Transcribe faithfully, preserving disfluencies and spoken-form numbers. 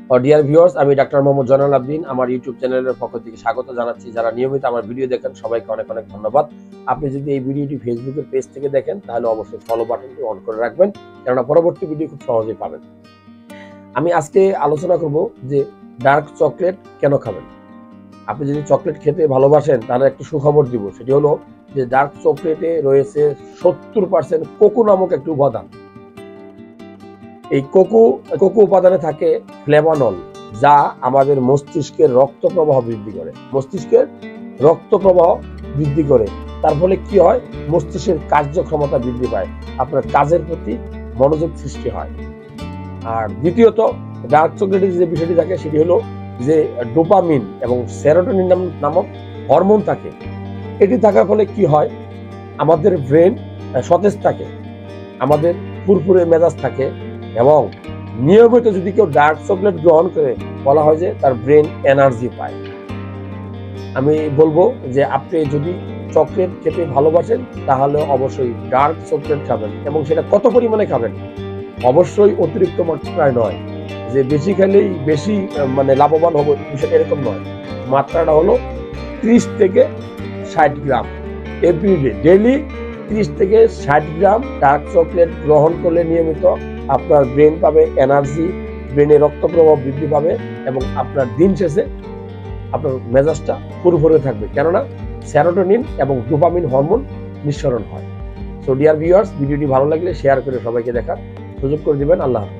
Deer viewers, আমি doctor Mohammad Zainal Abedin আমার YouTube চ্যানেলের পক্ষ থেকে স্বাগত জানাচ্ছি। যারা নিয়মিত আমার ভিডিও দেখেন সবাইকে অনেক অনেক ধন্যবাদ। আপনি যদি এই ভিডিওটি ফেসবুকের পেজ থেকে দেখেন তাহলে অবশ্যই ফলো বাটনটি অন করে রাখবেন, কেননা পরবর্তী ভিডিও খুব সহজেই পাবেন। আমি আজকে আলোচনা করব যে ডার্ক চকলেট কেন খাবেন। আপনি যদি চকলেট খেতে ভালোবাসেন তাহলে একটু সুখবর দিব, সেটি হলো যে ডার্ক চকলেটে রয়েছে সত্তর পার্সেন্ট কোকো নামক একটি উপাদান। এই কোকো কোকো উপাদানে থাকে ফ্লেভানল, যা আমাদের মস্তিষ্কের রক্ত প্রবাহ বৃদ্ধি করে মস্তিষ্কের রক্ত প্রবাহ বৃদ্ধি করে তার ফলে কি হয়, মস্তিষ্কের কার্যক্ষমতা বৃদ্ধি পায়, আপনার কাজের প্রতি মনোযোগ সৃষ্টি হয়। আর দ্বিতীয়ত, ডার্ক চকলেটের যে বিষয়টি থাকে সেটি হলো যে ডোপামিন এবং সেরোটোনিন নামক হরমোন থাকে। এটি থাকার ফলে কি হয়, আমাদের ব্রেন সতেজ থাকে, আমাদের ফুরফুরে মেজাজ থাকে, এবং নিয়মিত যদি কেউ ডার্ক চকলেট গ্রহণ করে বলা হয় যে তার ব্রেন এনার্জি পায়। আমি বলবো যে আপনি যদি চকলেট খেতে ভালোবাসেন তাহলে অবশ্যই ডার্ক চকলেট খাবেন, এবং সেটা কত পরিমাণে খাবেন, অবশ্যই অতিরিক্ত মাত্রায় নয়, যে বেশি খেলেই বেশি মানে লাভবান হবো বিষয়টা এরকম নয়। মাত্রাটা হলো ত্রিশ থেকে ষাট গ্রাম এভরিডে, ডেইলি ত্রিশ থেকে ষাট গ্রাম ডার্ক চকলেট গ্রহণ করলে নিয়মিত আপনার ব্রেন পাবে এনার্জি, ব্রেনে রক্ত প্রবাহ বৃদ্ধি পাবে, এবং আপনার দিন শেষে আপনার মেজাজটা ফুরফুরে থাকবে, কেননা সেরোটোনিন এবং ডোপামিন হরমোন নিঃসরণ হয়। সো ডিয়ার ভিউয়ার্স, ভিডিওটি ভালো লাগলে শেয়ার করে সবাইকে দেখার সুযোগ করে দিবেন। আল্লাহ হাফেজ।